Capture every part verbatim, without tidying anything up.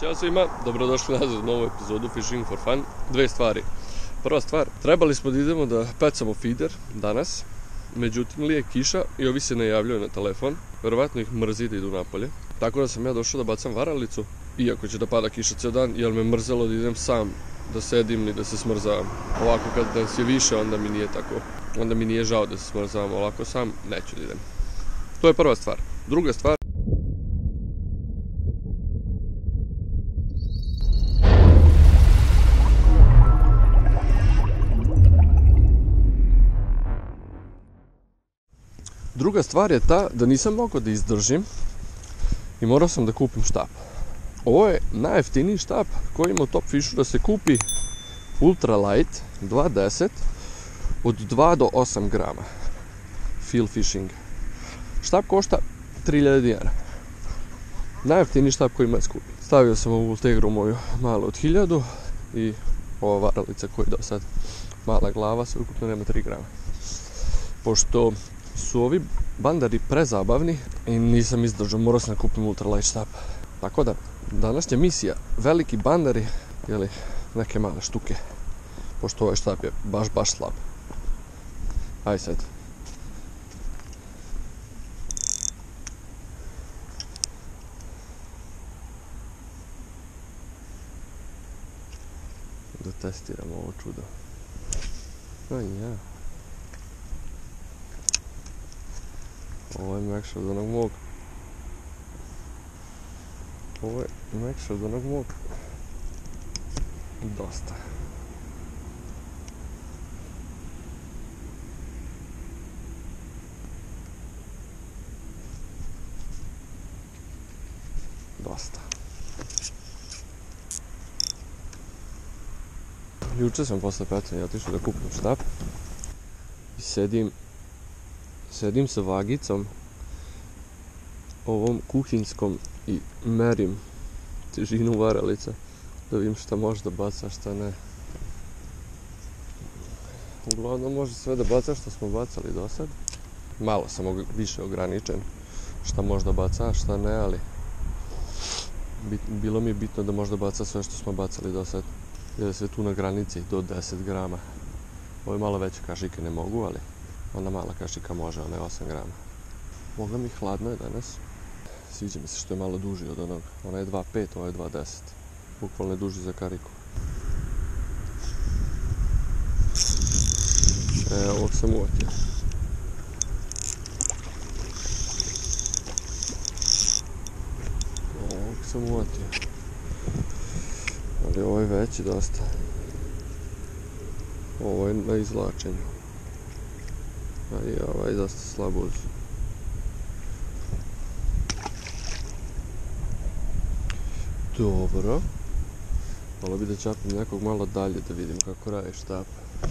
Ćao svima, dobrodošli nazad u novu epizodu Fishing for Fun. Dve stvari. Prva stvar, trebali smo da idemo da pecamo feeder danas, međutim li je kiša i ovi se ne javljaju na telefon, verovatno ih mrzi da idu napolje. Tako da sam ja došao da bacam varalicu, iako će da pada kiša ceo dan, jer me mrzelo da idem sam, da sedim i da se smrzavam. Ovako kad nas je više, onda mi nije tako, onda mi nije žao da se smrzavam, ovako sam neću da idem. To je prva stvar. Druga stvar, Druga stvar je ta da nisam mogao da izdržim i morao sam da kupim štap. Ovo je najjeftiniji štap koji ima u Top Fishu da se kupi, Ultra Light dva deset od dva do osam grama. Feel Fishing. Štap košta tri hiljade dinara. Najjeftiniji štap koji ima da se kupi. Stavio sam ovu Ultegru moju malu od hiljadu i ova varalica koja je do sad mala glava, sve ukupno nema tri grama. Pošto su ovi bandari prezabavni i nisam izdržao, morao sam da kupim ultralight štap. Tako da, današnja misija, veliki bandari ili neke male štuke, pošto ovaj štap je baš, baš slab. Aj sad. Da testiramo ovo čudo. Aj ja. Ovo je mekše od onog mog. Ovo je mekše od onog mog. Dosta. Dosta. Juče sam posle pecanja otišao da kupim štap i sedim Sedim sa vagicom ovom kuhinskom i merim težinu varalica da vidim šta može da baca, šta ne. Uglavnom može sve da baca što smo bacali do sad. Malo sam više ograničen šta može da baca, šta ne, ali bilo mi je bitno da može da baca sve što smo bacali do sad. Jer je sve tu na granici do deset grama. Ove malo veće kašike ne mogu, ali ona mala kašika može, ona je osam grama. Boga mi hladno je danas. Sviđa mi se što je malo duži od onog. Ona je dva pet, ovo je dva deset. Bukvalno je duži za kariku. E, ovog sam uvatio. Ovog sam uvatio. Ali ovo je veći dosta. Ovo je na izvlačenju. A i ovaj je dosta slabo uz. Dobro. Malo bi da čapim nekog malo dalje da vidim kako radi štap.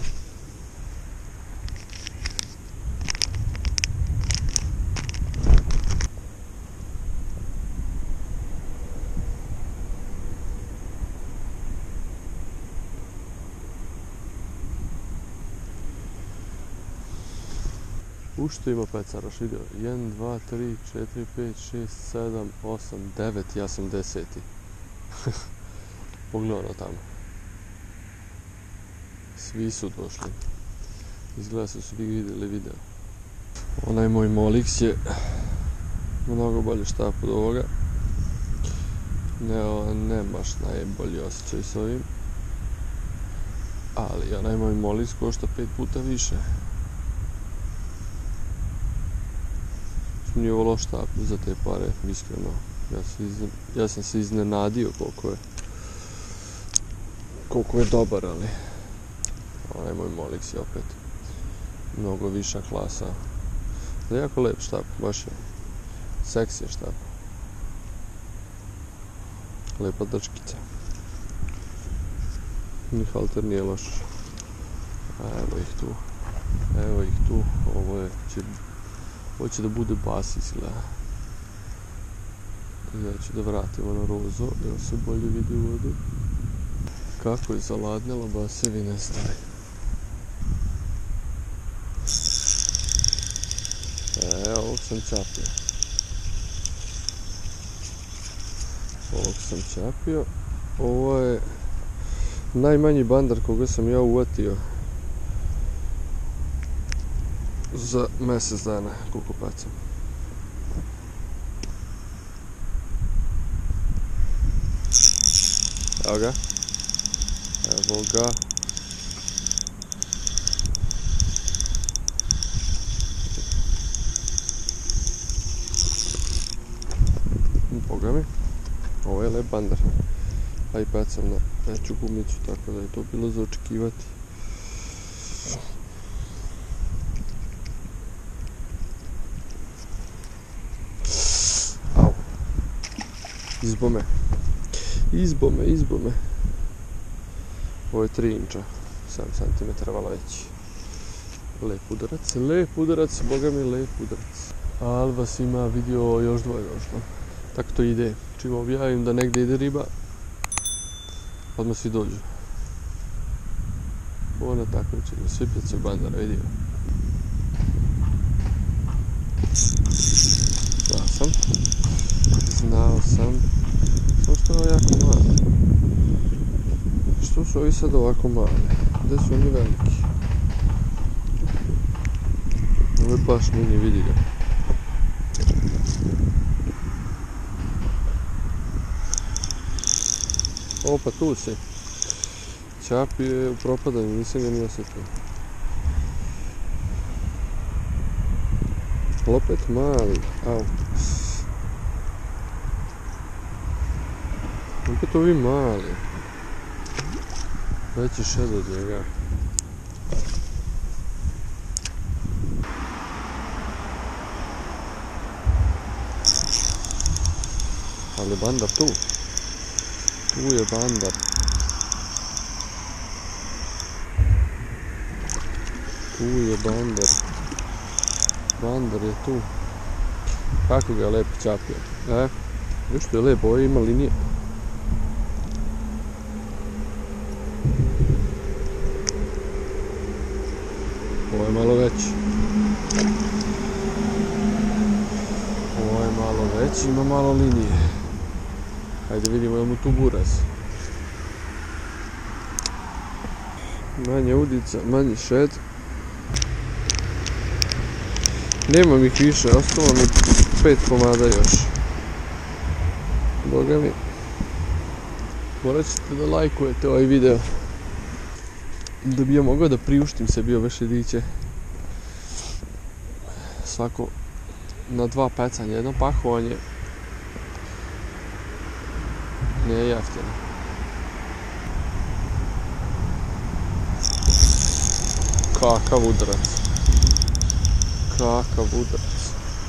U što ima pecaraš, vidio? jedan, dva, tri, četiri, pet, šest, sedam, osam, devet, ja sam deseti. Pogledano tamo. Svi su došli. Izgleda su svi vidjeli video. Onaj moj Molix je mnogo bolji štap od ovoga. Ne, ne baš najbolji osjećaj s ovim. Ali onaj moj Molix košta pet puta više. Nije ovo loš štap za te pare, iskreno. Ja, izne, ja sam se iznenadio koliko je koliko je dobar, ali onaj moj Molix je opet mnogo viša klasa. Da je jako lep štap, baš je seksi je štap. Lepa drčkica. Ni halter nije loš. A evo ih tu. Evo ih tu. Ovo je će Ovo će da bude bas izgleda. Ja ću da vratimo na rozo, da se bolje vidi u vodu. Kako je zaladnjalo, basevi nestali. E, ovog sam čapio. Ovog sam čapio. Ovo je najmanji bandar koga sam ja uvatio za mjesec dana kukupacom. Evo ga. Evo ga. Boga mi. Ovo je lep bandar. A i pecam na veću gumicu, tako da je to bilo za očekivati. Au. Izbome. Izbome, izbome. Ovo je tri inča. sedam centimetara veći. Lep udarac, lep udarac, boga mi lep udarac. Alvas ima vidio još dvoje došlo. Tako to ide. Čim objavim da negdje ide riba, odmah svi dođu. Ovo na takmičenju, svi pjecog bandara, vidio. Znao sam. Znao sam. Samo što je ovo jako mali. Što su ovi sad ovako mali? Gdje su oni veliki? Ovo je baš mini, vidi ga. O, pa tu si. Čap je u propadanju, nisam ga ni osjetio. Opet mali, au. Opet ovi mali. Veći šed od njega. Ali bandar tu. Tu je bandar. Tu je bandar. Bandar je tu. Kako ga je lepo čapio. E, viš što je lepo, ovo ima linije. Ovo je malo veći. Ovo je malo veći, ima malo linije. Hajde vidimo je mu tu buraz. Manje udica, manji šed. Nemam ih više, ostalo mi pet komada još. Boga mi. Morat ćete da lajkujete ovaj video. Da bi ja mogao da priuštim sebi ove šediće. Svako na dva pecanja, jedno pahovanje. Nije jeftino. Kakav udarac. Kakav udarac.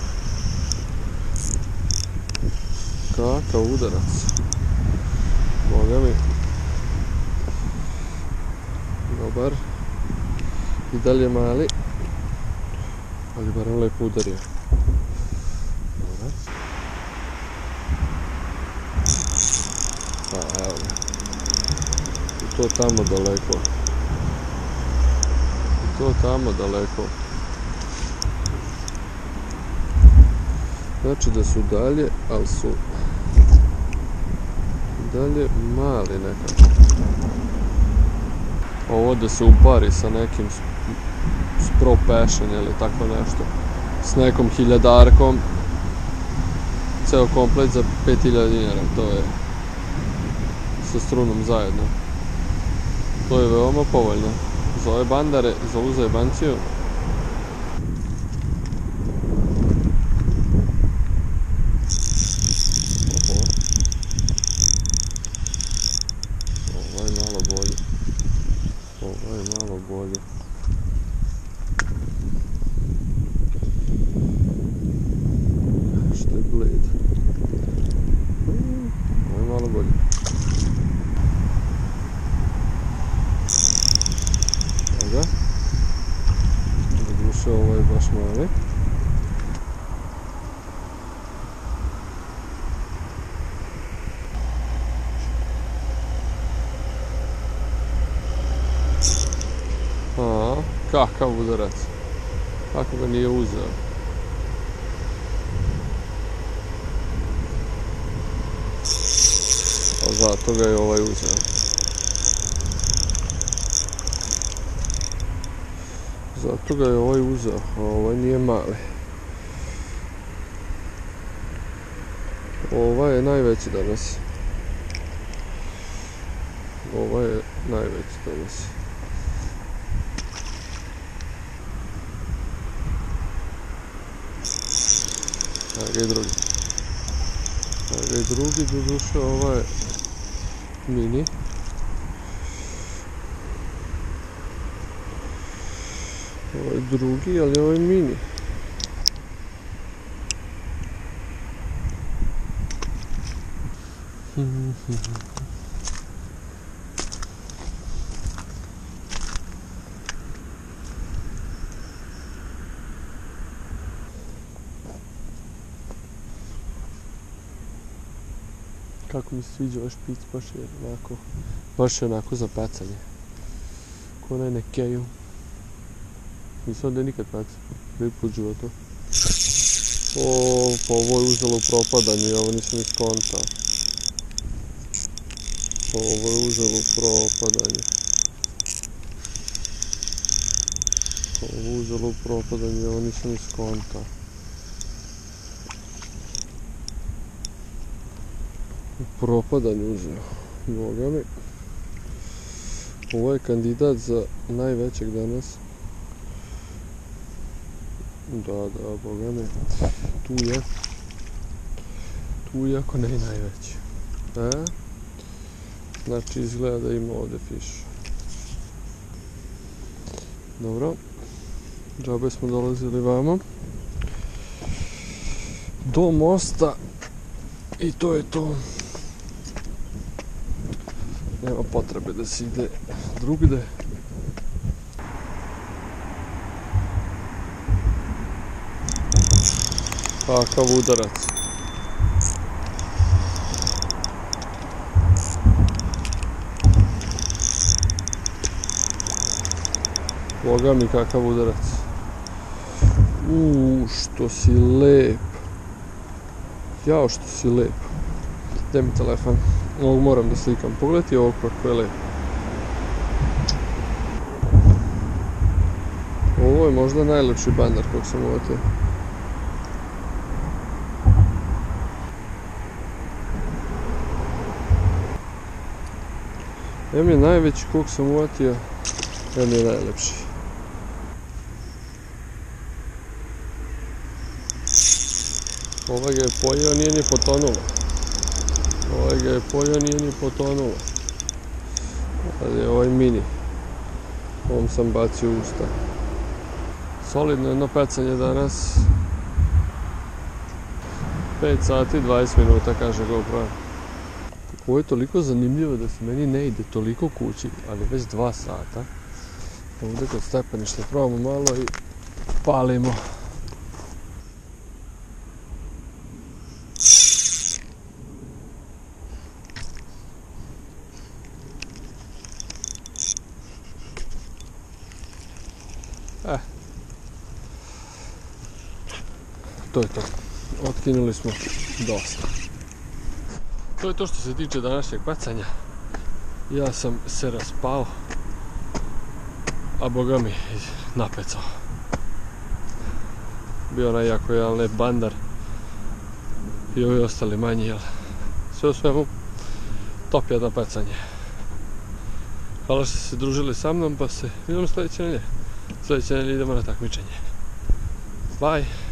Kakav udarac. Boga mi. Dobar. I dalje mali. Ali barem lepo udario. Dobar. Pa evo ga. I to tamo daleko. I to tamo daleko. Znači da su dalje, ali su dalje mali nekako. Ovo da se upari sa nekim Pro Passion ili tako nešto. S nekom hiljadarkom. Ceo komplet za pet hiljada dinara, to je sa strunom zajedno. To je veoma povoljno. Za ove bandare, za ovu zajebanciju. Ovo je malo bolje. Ovo je malo bolje. Što je bled. Ovo je malo bolje. Evo ga. Doduše ovo je baš mali. A, kakav udarac. Kako ga nije uzeo. zato ga je ovaj uzeo. Zato ga je ovaj uzeo, a ovaj nije mali. Ovaj je najveći danas. Ovaj je najveći danas. Evo ga i drugi. Evo ga i drugi, doduše ovaj je mini. Ovo je drugi, ali ovo je mini. Kako mi se sviđa ovaj špic, baš je onako, baš je onako za pecanje. Ko onaj nekeju. Nisam ovdje nikad pecao, prvi put životu. O, pa ovo je uzelo u propadanju, ja ovo nisam iskontao. Ovo je uzelo u propadanju. Ovo je uzelo u propadanju, ja ovo nisam iskontao. U propadanju uzeo, boga mi. Ovo je kandidat za najvećeg danas. Da, da, boga mi. Tu je. Tu je, ako ne i najveći. E? Znači izgleda da ima ovdje fiš. Dobro. Džabe smo dolazili vamo. Do mosta. I to je to. Nema potrebe da se ide drugde. Kakav udarac. Boga mi kakav udarac. Uuu, što si lep. Jao, što si lep. Daj mi telefon. Ovog moram da slikam. Pogledaj ovo kako je lep. Ovo je možda najlepši bandar kog sam uvatio. Evo je najveći kog sam uvatio. Evo je najlepši. Ovaj ga je pojeo, nije ni potonulo. Ovaj ga je pojeo, nije ni potonulo. Ali je ovaj mini. Ovom sam bacio u usta. Solidno jedno pecanje danas. pet sati dvadeset minuta, kaže GoPro. Ovo je toliko zanimljivo da se meni ne ide toliko kući, ali već dva sata. Ovdje kod stepeništa probamo malo i palimo. Eh. To je to. Otkinuli smo dosta. To je to što se tiče današnjeg pecanja. Ja sam se raspao, a boga mi napecao. Bio onaj jako jedan lep bandar i ovi ostali manji, jel? Sve u svemu, top jedno pecanje. Hvala što ste se družili sa mnom, pa se vidimo sljedeće nedelje. Sljedeće nedelje idemo na takmičenje. Bye!